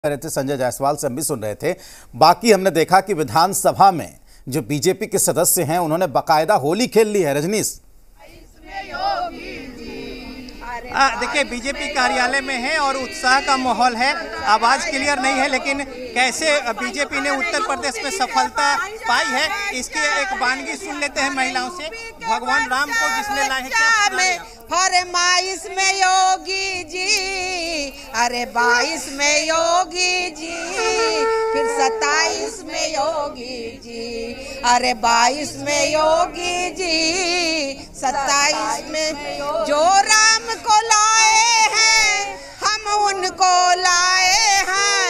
रहे थे, संजय जायसवाल से हम भी सुन रहे थे। बाकी हमने देखा कि विधानसभा में जो बीजेपी के सदस्य हैं उन्होंने बाकायदा होली खेल ली है। रजनीश, देखिए बीजेपी कार्यालय में है और उत्साह का माहौल है। आवाज क्लियर नहीं है, लेकिन कैसे बीजेपी ने उत्तर प्रदेश में सफलता पाई है इसकी एक वानगी सुन लेते हैं महिलाओं से। भगवान राम को जिसने लाए हैं फरमाइश में योगी जी, अरे 22 में योगी जी, फिर 27 में योगी जी, अरे 22 में योगी जी, 27 में जो राम को लाए हैं हम उनको लाए हैं।